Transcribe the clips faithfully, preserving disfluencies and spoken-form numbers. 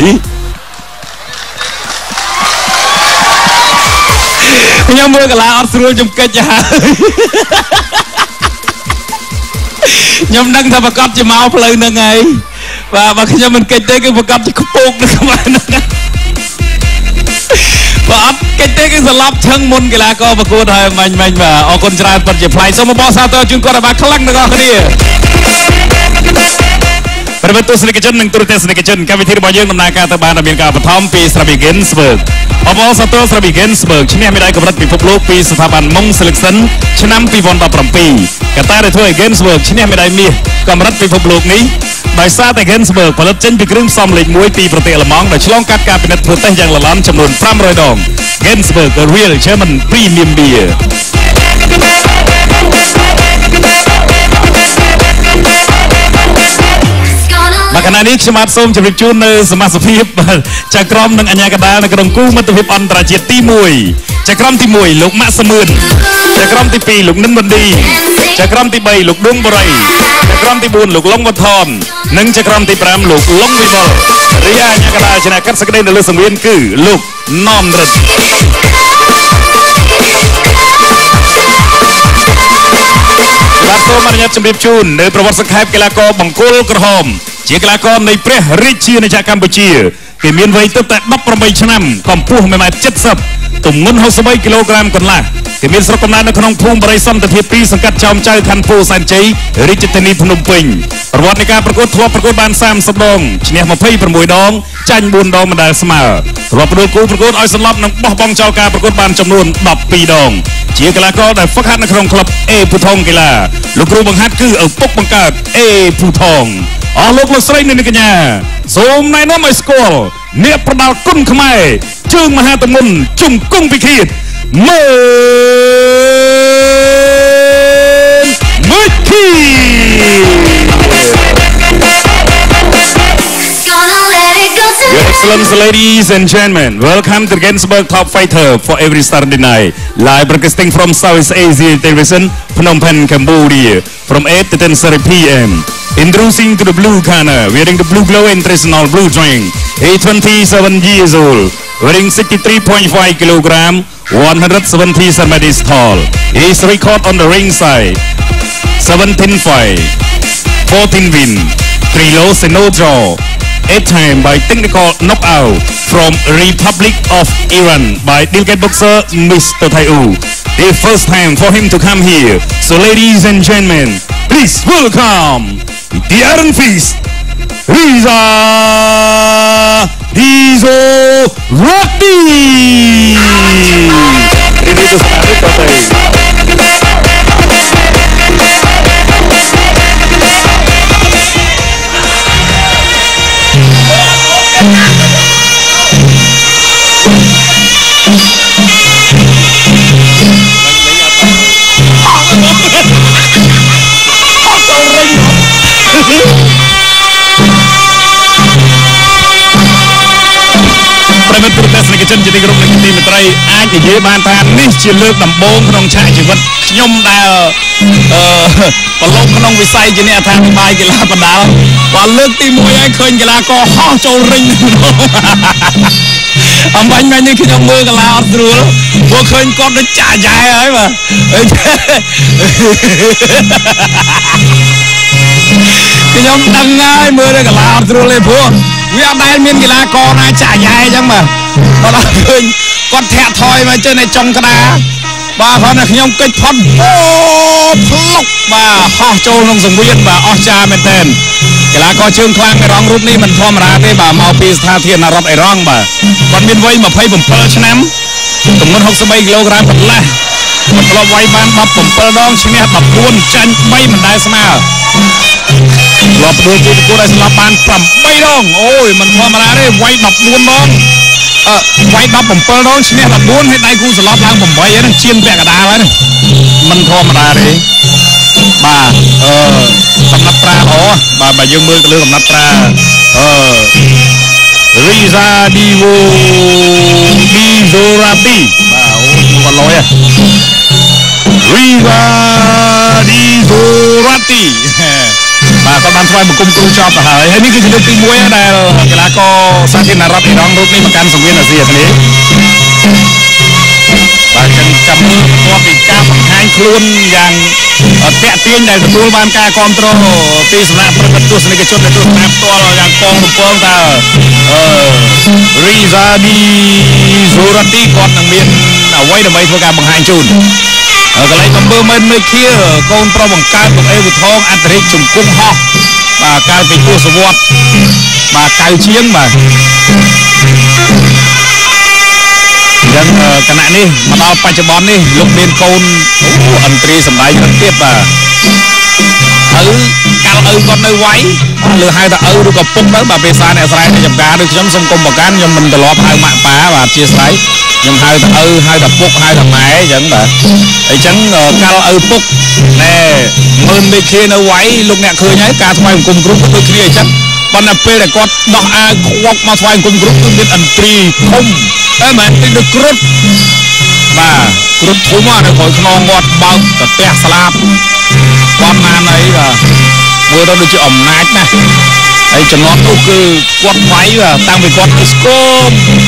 ខ្ញុំមើលកលាអត់ស្រួលខ្ញុំកិច្ចហើយខ្ញុំដឹងថាប្រកបជាមកផ្លូវហ្នឹងហើយបាទបើខ្ញុំមិនកិច្ចទេគឺប្រកបជាខ្ពូកនៅក្បាលហ្នឹងបើអត់កិច្ចទេគឺស្លាប់ឈឹងមុនកីឡាករប្រកួតហើយមាញ់មាញ់បាទអរគុណច្រើនពិតជាប្លែកសូមបបសាទរជូនគាត់ឲ្យបានខ្លាំងទាំងអស់គ្នាប្រវត្តិទស្សនិកជននិងទូរទស្សនិកជនកម្មវិធីរបស់យើងដំណើរការទៅបានមានការបឋមពីស្រាប៊ីហ្គិនស្បឺកអបអរសាទរស្រាប៊ីហ្គិនស្បឺកឈ្នះមេដាយកម្រិតពិភពលោកពីស្ថាប័នមុងសេលេកសិនឆ្នាំពីរពាន់ដប់ប្រាំពីរកតាដែលធ្វើឲ្យ Ginsburg ឈ្នះមេដាយមាសកម្រិតពិភពលោកនេះដោយសារតែ Ginsburg ផលិតចេញពីគ្រឿងផ្សំលេខមួយពីប្រទេសអាល្លឺម៉ង់ដែលឆ្លងកាត់ការពិនិត្យធ្វើតេស្តយ៉ាងល្អិតចំនួនប្រាំរយដង Ginsburg The Real German Premium Beerមកខណៈនេះខ្ញុំបាទសូមជម្រាបជូននៅសមាជិកភាពចៅក្រមនិងអាជ្ញាកណ្ដាលនៅក្នុងគូមិត្តភាពអន្តរជាតិទីមួយចៅក្រមទីមួយលោកម៉ាក់សមឿនចៅក្រមទីពីរលោកនិនបណ្ឌីចៅក្រមទីបីលោកឌួងបរិយចៅក្រមទីបួនលោកឡុងវត្ថននិងចៅក្រមទីប្រាំលោកឡុងវិបុលរីឯអាជ្ញាកណ្ដាលជាអ្នកកាត់សេចក្តីនៅលើសង្វៀនគឺលោកណនរិទ្ធបាទសូមអនុញ្ញាតជម្រាបជូននៅប្រវត្តិសង្ខេបកីឡាករបង្គោលក្រហមជាកីឡាករនៃព្រះរាជាណាចក្រកម្ពុជាគេមានវ័យទើបតែដប់ប្រាំបីឆ្នាំកម្ពស់មួយម៉ែត្រ 칠십 ទម្ងន់ហូសិបបីគីឡូក្រាមកន្លះគេមានស្រុកកំណើតនៅក្នុងភូមិបរិយសន្តិភាពពីរសង្កាត់ចោមចៅខណ្ឌពោធិ៍សែនជ័យរាជធានីភ្នំពេញប្រវត្តិនៃការប្រកួតធ្លាប់ប្រកួតបានសាមសិបដងឈ្នះម្ភៃប្រាំមួយដងចាញ់បួនដងមិនដែលស្មើធ្លាប់ផ្ដួលគូប្រកួតឲ្យសន្លប់និងបោះបង់ចោលការប្រកួតបានចំនួនដប់ពីរដងជាកីឡាករដែលហ្វឹកហាត់នៅក្នុងក្លឹបអេភូថងកីឡាលោកគ្រូបង្ហាត់គឺឪពុកបង្កើតអេភូថងអស់លោកលោកស្រីនិងកញ្ញាសូមណែនាំឲ្យស្គាល់អ្នកប្រដាល់គុណខ្មែរជើងមហាទម្ងន់ជង្គង់ពិឃាតមើលមើលគីYour Excellency, ladies and gentlemen, welcome to the Ginsburg Top Fighter for every Saturday night. Live broadcasting from South Asia Television, Phnom Penh, Cambodia, from eight to ten thirty p m Introducing to the blue corner, wearing the blue glow and traditional blue drink. He's twenty-seven years old, weighing sixty-three point five kilograms, one hundred seventy centimeters tall. His record on the ring side, seventeen fight, fourteen win, three loss and no draw. Eight time by technical knockout from Republic of Iran by delegate boxer Mister Thaiu. The first time for him to come here. So ladies and gentlemen, please welcome the Iron Fist, Resa Divsourati. Hãy subscribe cho kênh Ghiền Mì Gõ để không bỏ lỡ những videoខ្ញុំដឹងហើយមើលតែកន្លអត់ស្រួលទេព្រោះវាអត់ដែលមានកីឡាករណាចាក់យ៉ែអញ្ចឹងបាទបើដល់ឃើញគាត់ធាក់ថយមកចេះតែចុងក្តារបាទគាត់ថាខ្ញុំកិច្ចផុតអូផ្លុកបាទហោះចូលក្នុងសង្វៀនបាទអស្ចារ្យមែនទែនកីឡាករជើងខ្លាំងអេរ៉ង់រូបនេះមិនធម្មតាទេបាទមកពីស្ថានភាពរដ្ឋអេរ៉ង់បាទគាត់មានវ័យម្ភៃbảyឆ្នាំទម្ងន់ហុកសិបបីគីឡូក្រាមកន្លះគាត់ធ្លាប់វាយបានដប់bảyដងឈ្នះដប់បួនចាញ់បីមិនដែលស្មើធ្លាប់ផ្ដួលគូប្រកួតឲ្យស្លាប់បានប្រាំបីដងអូយមិនធម្មតាទេវាយដប់បួនដងអឺវាយដប់bảyដងឈ្នះដប់បួនហើយដៃគូស្លាប់ឡើង8ហ្នឹងឈានពាក់កណ្ដាលហើយមិនធម្មតាទេបាទអឺកំណាត់ត្រាល្អបាទបើយើងមើលទៅលើកំណាត់ត្រាអឺ Resa Divsourati បាទអូគាត់លយResa Divsourati បាទគាត់បានថ្វាយបង្គំគ្រូចប់ទៅហើយហើយនេះគឺជាលើកទីមួយដែលកីឡាករសាធារណរដ្ឋអ៊ីរ៉ង់រូបនេះមកកាន់សង្វៀនអាស៊ីអាគ្នេយ៍បាទចឹងចាំមើលបន្ទាប់ពីការបង្ហាញខ្លួនយ៉ាងតាក់ទាញដែលទទួលបានការគ្រប់គ្រងពីសំណាក់ប្រិយមិត្តទស្សនិកជនដែលទស្សនាផ្ទាល់យ៉ាងកងរំពងតើអឺ Resa Divsourati គាត់នឹងមានអ្វីដើម្បីធ្វើការបង្ហាញជូនកន្លែងកំពើMeun Mekheaកូនប្រុសបង្កើតលោកអេវថងអន្តរិកជង្គង់ហោះបាទកាលពីទសវត្សរ៍បាទកៅជាងបាទយ៉ាងគណៈនេះមកដល់បច្ចុប្បន្ននេះលោកមានកូនអន្ត្រីសម្ដែងរត់ទៀតបាទឪកាលឪគាត់នៅវាយលើហៅថាឪឬក៏ពុកទៅបាទភាសាអ្នកស្រែអ្នកចំការដូចខ្ញុំសូមគុំប្រកាន់ខ្ញុំមិនត្រឡប់ហៅម៉ាក់ប៉ាបាទអធិស្ឋានខ្ញុំហៅថាឪហៅថាពុកហៅថាម៉ែអញ្ចឹងបាទអញ្ចឹងកាលឪពុកណែMeun Mekheaនៅវាយលោកអ្នកឃើញហើយការថ្វាយបង្គំគ្រូក៏ដូចគ្នាអញ្ចឹងប៉ុន្តែពេលដែលគាត់ដោះអាវខ្វក់មកថ្វាយបង្គំគ្រូគឺមានអន្ត្រីធំតែមិនតិចដូចគ្រុឌបាទគ្រុឌធំណាស់នៅក្រោយខ្នងគាត់បោកទៅផ្ទះស្លាប់គាត់បានអីបាទមើលទៅដូចជាអំណាចណាស់ហើយចំណត់នោះគឺគាត់វាយតាំងពីគាត់ទៅស្គម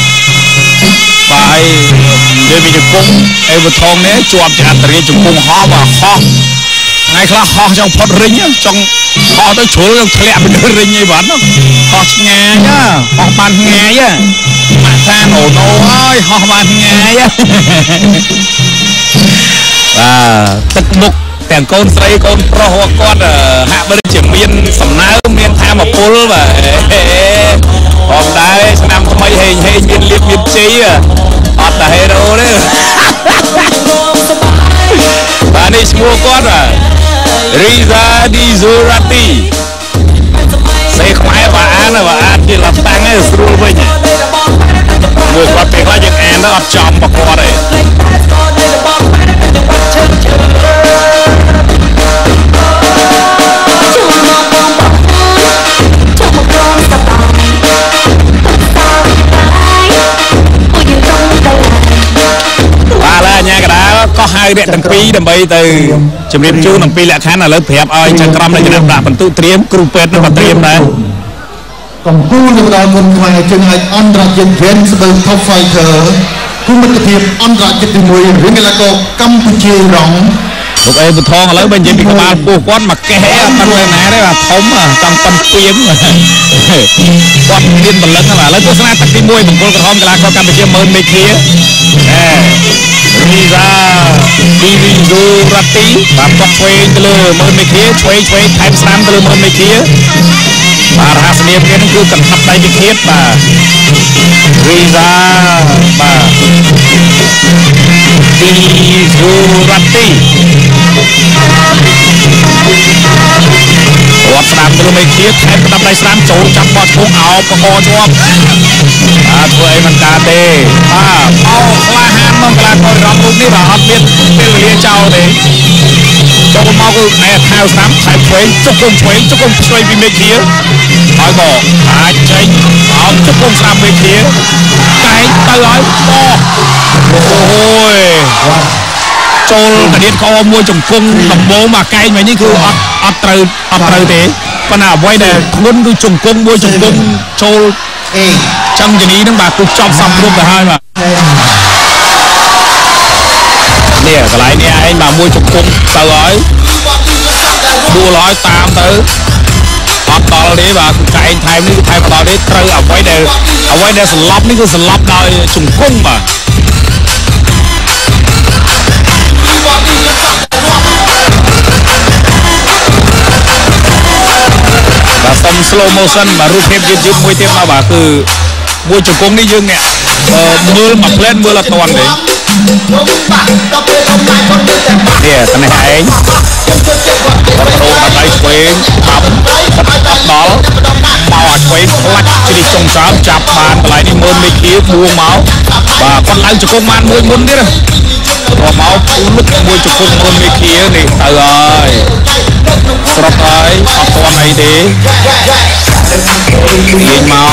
បាទហើយនិយាយពីជង្គង់អេវថងនេះជាប់ជាអន្តរាជង្គង់ហោះបាទហោះថ្ងៃខ្លះហោះចង់ផុតរិញចង់ហោះទៅជ្រុលធ្លាក់ពីលើរិញអីបាទហោះឆ្ងាយហោះបានឆ្ងាយម៉ាក់ថាអូណូអើយហោះបានឆ្ងាយបាទទឹកមុខទាំងកូនស្រីកូនប្រុសគាត់ហាក់បីជាមានសំណើមានធម៌ពលបាទអត់ដែរឆ្នាំថ្មីហេងហេងមានលៀបមានជ័យអត់តែហេរ៉ូទេបាទនេះឈ្មោះគាត់ Resa Divsourati សេខ្មែរបាទអានបាទអានជាលតាំងឯងស្រួលវិញមើលគាត់ពេលខ្លះយើងអានទៅអត់ចំបគាត់ទេក៏ហៅអ្នកទាំងពីរដើម្បីទៅជំរាបជូនអំពីលក្ខខណ្ឌឥឡូវប្រាប់ឲ្យចក្រមនៃគណៈដាក់បន្ទុត្រៀមគ្រូពេទ្យនឹងត្រៀមដែរកំពូលទៅដល់គុនខ្មែរជើងអាចអន្តរជាតិ Grand Super Top Fighter គុំមិត្តភាពអន្តរជាតិទីមួយរឿងកីឡាករកម្ពុជារងលោកអេវថងឥឡូវបើនិយាយពីក្បាលពោះគាត់មកកេះអត់ទៅណាទេបាទធំចង់ប៉ុនពីមគាត់មានបលឹងបាទឥឡូវទស្សនាទឹកទីមួយបង្គោលក្រហមកីឡាករកម្ពុជាMeun Mekhea Resa Divsourati បាទគាត់ឆ្វេងទៅលើMeun Mekheaឆ្វេងឆ្វេងថែមស្រាំទៅលើMeun Mekhea បាទរហស្សនាមគេនឹងគឺកណ្ដាប់ដៃវិឃាតបាទ Resa បាទ Divsourati គាត់ស្ដាប់ទៅលើMekheaថែមកណ្ដាប់ដៃស្រាំចូលចាប់បោះឈ្មោះអោបកកជាប់បាទធ្វើអីមិនកើតទេបាទអោក្លាហានមកកីឡាកររំរូបនេះបាទអត់មានពេលវេលាចោលទេចូលមកគឺឯខៅស្ដាំថែមឆ្វេងជុកគុំឆ្វេងជុកគុំឆ្វេងពីMekheaហើយក៏អាចចេញអោបជុកគុំស្ដាំMekheaកែងទៅហើយបោះអូយចូលកដៀតកមួយជង្គង់ដំបូងមកកែងវិញនេះគឺអត់អត់ត្រូវអត់ត្រូវទេប៉ុន្តែអ្វីដែលធ្ងន់គឺជង្គង់មួយជង្គង់ចូលចង់ជនីហ្នឹងបាទគឺចប់សំគ្រប់ទៅហើយបាទនេះកន្លែងនេះឯងបាទមួយជង្គង់ទៅហើយដួលហើយតាមទៅអត់ដល់ទេបាទគឺកែងថែមនេះគឺថែមដល់ទេត្រូវអ្វីដែលអ្វីដែលសន្លប់នេះគឺសន្លប់ដោយជង្គង់បាទបាទសុំ slow motion បាទរូបភាពយឺតយឺតមួយទៀតមកបាទគឺមួយជង្គង់នេះយើងអ្នកមើលមកផ្លែនមើលអត់តាន់ទេនេះតនេះឯងគាត់បដូរដល់ដៃឆ្វេងចាប់អត់ដល់បោឲ្យឆ្វេងផ្លាច់ជ្រីកចុងសើមចាប់បានកន្លែងនេះMeun Mekheaបួងមកបាទគាត់ឡើងជង្គង់បានមួយមុនទៀតគាត់មកលុកមួយជង្គង់Meun Mekheaនេះទៅហើយស្រុតហើយអត់ទាន់អីទេលេងមក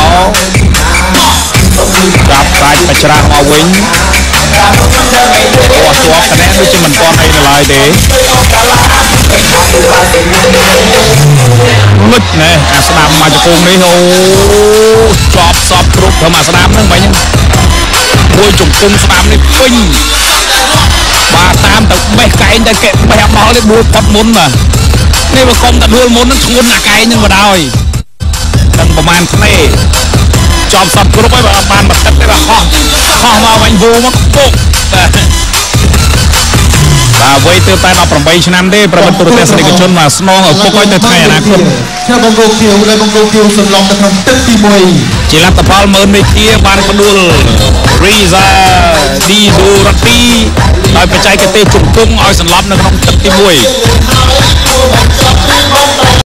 ចាប់សាច់បច្រាស់មកវិញគាត់ជាប់កណែដូចជាមិនទាន់អីនៅឡើយទេលុចណែអាស្ដាប់មកជង្គង់នេះអូជាប់សពគ្រប់ធ្វើមកស្ដាប់ហ្នឹងមិញមួយជង្គង់ស្ដាប់នេះពេញបាទតាមទៅបេះកែងទៅកែបេះអបល់នេះដួលផុតមុនបាទនេះបើកុំតែដួលមុនហ្នឹងធ្ងន់អាកែងហ្នឹងមកដោយដឹងប្រហែលធ្នេជាប់សពគ្រប់ហើយបើអត់បានមកទឹកទេបាទហោះហោះមកវិញវូមកពុកបាទវ័យទើបតែដប់ប្រាំបីឆ្នាំទេប្រវត្តិទូរទស្សនិកជនមកស្នងឪពុកឲ្យទៅថ្ងៃអនាគតខ្ញុំបងប្អូនគៀវដែលបងប្អូនគៀវសន្លងទៅក្នុងទឹកទីមួយជាលទ្ធផលមើលមេធាបានផ្ដួល Resa Divsourati ដោយបច្ចេកទេសជង្គង់ឲ្យសន្លប់នៅក្នុងទឹកទីមួយ